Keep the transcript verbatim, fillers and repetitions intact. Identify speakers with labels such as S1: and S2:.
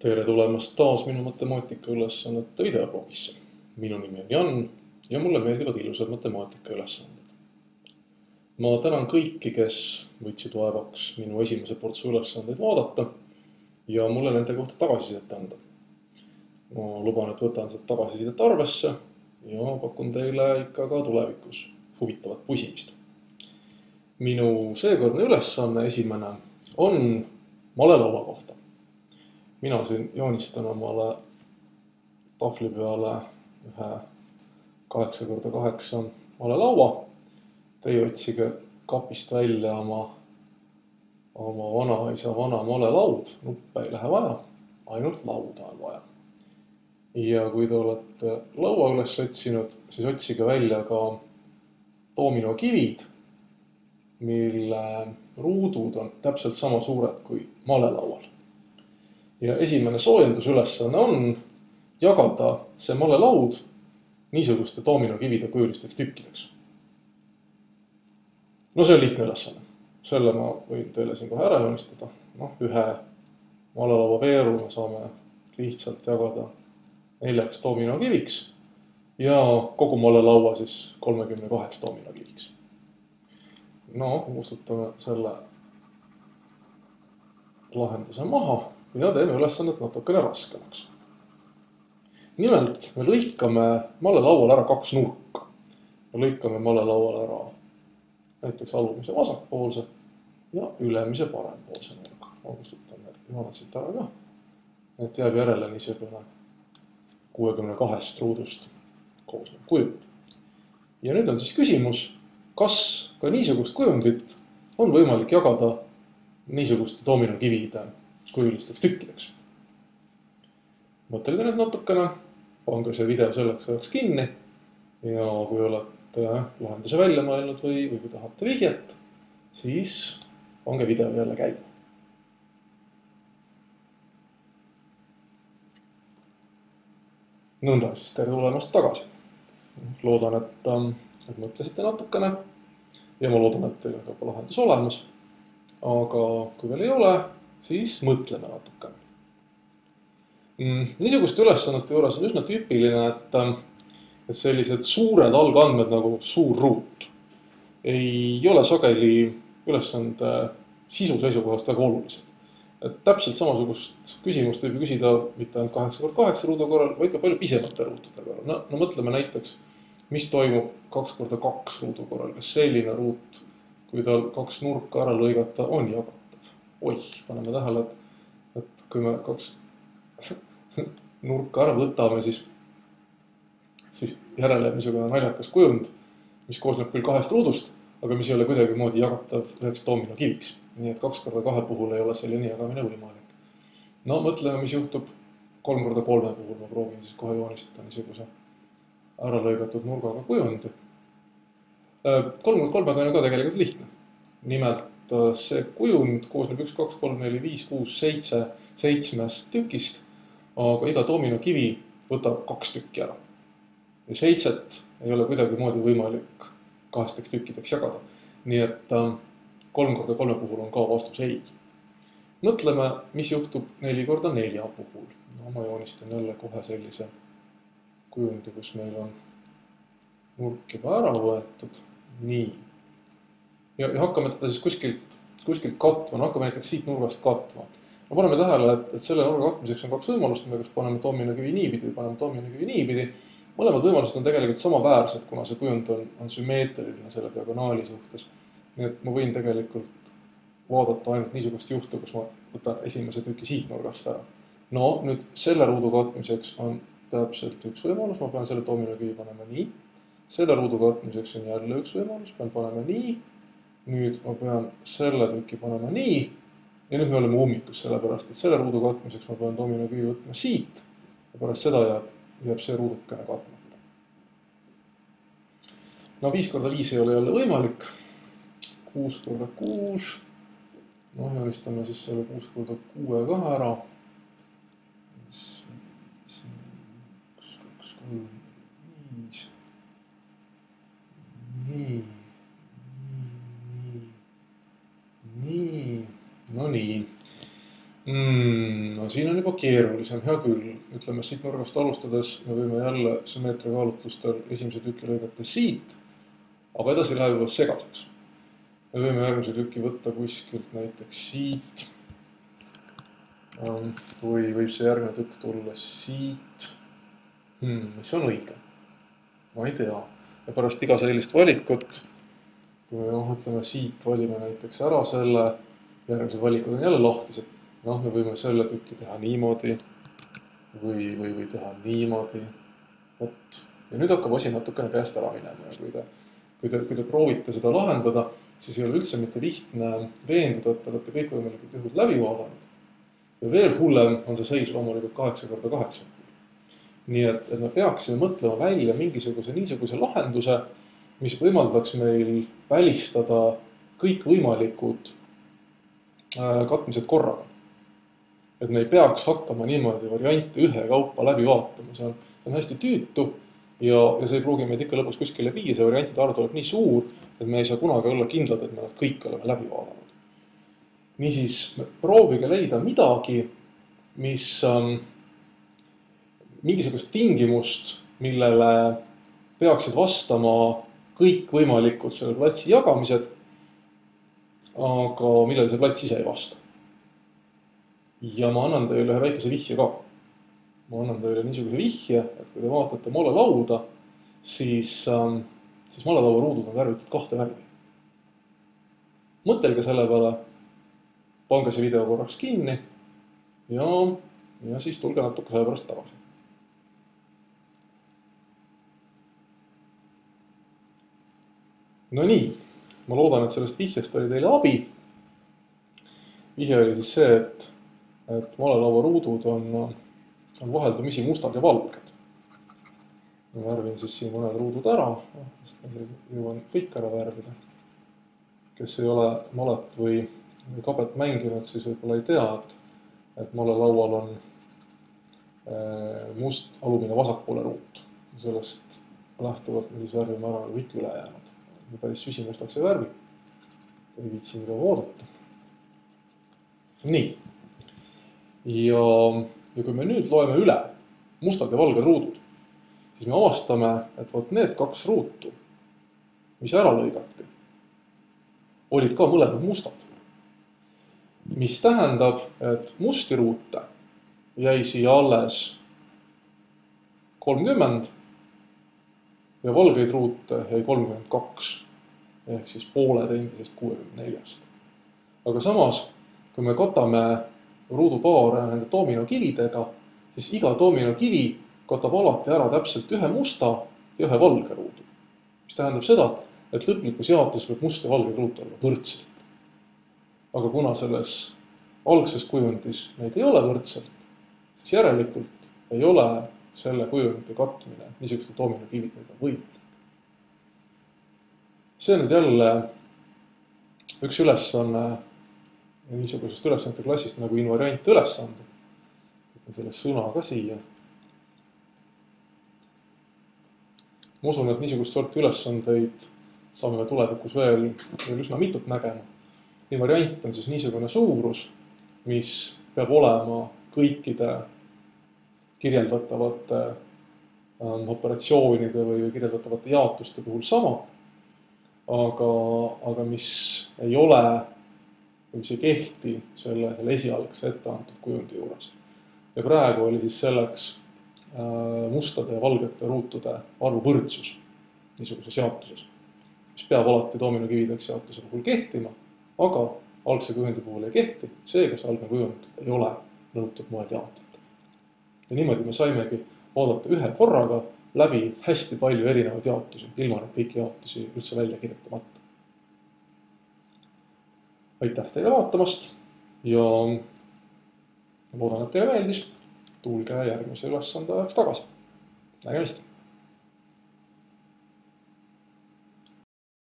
S1: Tere tulemast taas minu matemaatika ülesannete videoblogisse. Minu nimi on Jan ja mulle meeldivad ilusad matemaatika ülesanded. Ma tänan kõiki, kes võtsid vaevaks minu esimese portsu ülesandeid vaadata ja mulle nende kohta tagasisidet anda. Ma luban, et võtan seda tagasisidet arvesse ja pakun teile ikka ka tulevikus huvitavat pusimist. Minu seekordne ülesanne esimene on malelaua kohta. Mina siin joonistan omale tahvli peale ühe kaheksa korda kaheksa malelaua. Teie otsige kapist välja oma, oma vanaisa vana malelaud. Nuppe ei lähe vaja, ainult lauda on vaja. Ja kui te olete laua üles otsinud, siis otsige välja ka doominokivid, mille ruudud on täpselt sama suured kui malelaual. Ja esimene soojendusülesanne on jagada see malelaud niisuguste doominokivide kujulisteks tükkideks. No see on lihtne ülesanne. Selle ma võin teile siin kohe ära joonistada. No, ühe malelaua veeru me saame lihtsalt jagada neljaks doominokiviks ja kogu malelaua siis kolmekümne kaheks doominokiviks. No, kustutame selle lahenduse maha ja teeme ülesannet natukene raskemaks. Nimelt me lõikame malelaual ära kaks nurka. Me lõikame malelaual ära näiteks alumise vasakpoolse ja ülemise parempoolse nurga. Ma kustutame jooned siit ära ka. Et jääb järele niisugune kuuekümne kahest ruudust koosnev kujund. Ja nüüd on siis küsimus, kas ka niisugust kujundit on võimalik jagada niisuguste doominokivide kujulisteks tükkideks. Mõtelge nüüd natukene, pange see video selleks ajaks kinni ja kui olete lahenduse välja mõelnud või, või kui tahate vihjet, siis pange video jälle käima. Nõnda siis tere tulemast tagasi. Loodan, et, et mõtlesite natukene ja ma loodan, et teil on ka lahendus olemas. Aga kui veel ei ole, siis mõtleme natukene. Niisuguste ülesannete juures on üsna tüüpiline, et, et sellised suured algandmed nagu suur ruut ei ole sageli ülesande sisu seisukohast väga olulised. Et täpselt samasugust küsimust võib küsida mitte ainult kaheksa korda kaheksa ruudu korral, vaid ka palju pisemate ruutude korral. No, no mõtleme näiteks, mis toimub kaks korda kaks ruudu korral, kas selline ruut, kui tal kaks nurka ära lõigata, on jagatav. Oih, paneme tähele, et, et kui me kaks nurka ära võtame, siis, siis järele niisugune naljakas kujund, mis koosneb küll kahest ruudust, aga mis ei ole kuidagi moodi jagatav üheks doominokiviks. Nii et kaks korda kahe puhul ei ole selline jagamine võimalik. No mõtleme, mis juhtub kolm korda kolme puhul. Ma proovin siis kohe joonistada niisuguse ära lõigatud nurgaga kujundi. kolm korda kolmega on ka tegelikult lihtne. Nimelt see kujund koosneb üks, kaks, kolm, neli, viis, kuus, seitse, seitsmest tükist, aga iga doominokivi võtab kaks tükki ära. Ja seitset ei ole kuidagi moodi võimalik kahesteks tükkideks jagada. Nii et kolm korda kolme puhul on ka vastus ei. Mõtleme, mis juhtub neli korda nelja puhul. No, ma joonistan jälle kohe sellise kujundi, kus meil on nurk juba ära võetud. Nii. Ja, ja hakkame teda siis kuskilt, kuskilt katma. No, hakkame näiteks siit nurgast katma. No, paneme tähele, et, et selle nurga katmiseks on kaks võimalust. Me kas paneme doominokivi niipidi või paneme doominokivi niipidi. Mõlemad võimalused on tegelikult samaväärsed, kuna see kujund on, on sümmeetriline selle diagonaali suhtes. Nii et ma võin tegelikult vaadata ainult niisugust juhtu, kus ma võtan esimese tüki siit nurgast ära. No, nüüd selle ruudu katmiseks on täpselt üks võimalus. Ma pean selle doominokivi panema nii. Selle ruudu katmiseks on jälle üks võimalus. Pean panema nii. Nüüd ma pean selle tüki panema nii. Ja nüüd me oleme ummikus sellepärast, et selle ruudu katmiseks ma pean doominokivi võtma siit. Ja pärast seda jääb, jääb see ruudukene katmata. No, viis korda viis ei ole jälle võimalik. kuus korda kuus. No, joonistame siis selle kuus korda kuue ka ära. üks, kaks, kolm, viis. Nii. Nii. No nii. Mm, no siin on juba keerulisem, hea küll. Ütleme, siit nurgast alustades me võime jälle sümmeetria kaalutlustel esimese tüki lõigata siit, aga edasi läheb juba segaseks. Me võime järgmise tüki võtta kuskilt näiteks siit. Või võib see järgmine tükk tulla siit. Hmm, mis on õige? Ma ei tea. Ja pärast iga sellist valikut, kui me noh, ütleme siit valime näiteks ära selle, järgmised valikud on jälle lahtised. Noh, me võime selle tüki teha niimoodi või, või, või teha niimoodi. Võt. Ja nüüd hakkab asi natukene käest ära minema. Ja kui te, kui te, kui te proovite seda lahendada, siis ei ole üldse mitte lihtne veenduda, et te olete kõikvõimalikud juhud läbi vaadanud. Ja veel hullem on see seis loomulikult kaheksa korda kaheksa. Nii et, et me peaksime mõtlema välja mingisuguse niisuguse lahenduse, mis võimaldaks meil välistada kõik võimalikud katmised korraga. Et me ei peaks hakkama niimoodi variante ühe kaupa läbi vaatama. See on, see on hästi tüütu ja, ja see ei pruugi meid ikka lõpus kuskile viia. See variantide arv tuleb nii suur, et me ei saa kunagi olla kindlad, et me nad kõik oleme läbi vaadanud. Niisiis, proovige leida midagi, mis um, mingisugust tingimust, millele peaksid vastama kõik võimalikud selle platsi jagamised, aga millele see plats ise ei vasta. Ja ma annan teile ühe väikese vihje ka. Ma annan teile niisuguse vihje, et kui te vaatate malelauda, siis, ähm, siis malelaua ruudud on värvitud kahte värvi. Mõtelge selle peale, pange see video korraks kinni ja, ja siis tulge natuke selle pärast tagasi. No nii, ma loodan, et sellest vihjest oli teile abi. Vihje oli siis see, et, et malelaua ruudud on, on vaheldumisi mustad ja valged. Ma värvin siis siin mõned ruudud ära, jõuan kõik ära värvida. Kes ei ole malet või, või kabet mänginud, siis võib-olla ei tea, et, et malelaual on must alumine vasakpoole ruut. Sellest lähtuvalt me siis värvime ära kõik ülejäänud. Päris süsimustaks ei värvi. Ei viitsin ka vaadata. Nii. Ja, ja kui me nüüd loeme üle mustad ja valged ruudud, siis me avastame, et võt need kaks ruutu, mis ära lõigati, olid ka mõlemad mustad. Mis tähendab, et musti ruute jäi siia alles kolmkümmend ja valgeid ruute jäi kolmkümmend kaks, ehk siis pooled endisest kuuekümne neljast. Aga samas, kui me katame ruudupaare nende dominokividega, siis iga dominokivi katab alati ära täpselt ühe musta ja ühe valge ruudu. Mis tähendab seda, et lõplikus jaotus võib must ja valge ruut olla võrdselt. Aga kuna selles algses kujundis neid ei ole võrdselt, siis järelikult ei ole selle kujundi katmine niisuguste dominokividega võimalik. See on nüüd jälle üks ülesanne niisugusest ülesannete klassist nagu invariant ülesanded. Võtan selle sõna ka siia. Ma usun, et niisugust sorti ülesandeid saame tulevikus veel, veel üsna mitut nägema. Invariant on siis niisugune suurus, mis peab olema kõikide kirjeldatavate operatsioonide või kirjeldatavate jaotuste puhul sama, aga, aga mis ei ole, mis ei kehti selle, selle esialgse ette antud kujundi juures. Ja praegu oli siis selleks mustade ja valgete ruutude arvu võrdsus niisuguses jaotuses, mis peab alati dominokivideks jaotuse puhul kehtima, aga algse kujundi puhul ei kehti, seega see algne kujund ei ole nõutud moel jaotatud. Ja niimoodi me saimegi vaadata ühe korraga läbi hästi palju erinevaid jaotusi, ilma et kõiki jaotusi üldse välja kirjutamata. Aitäh teile vaatamast ja loodan, et teile meeldis. Tulge järgmise ülesande ajaks tagasi. Nägemist!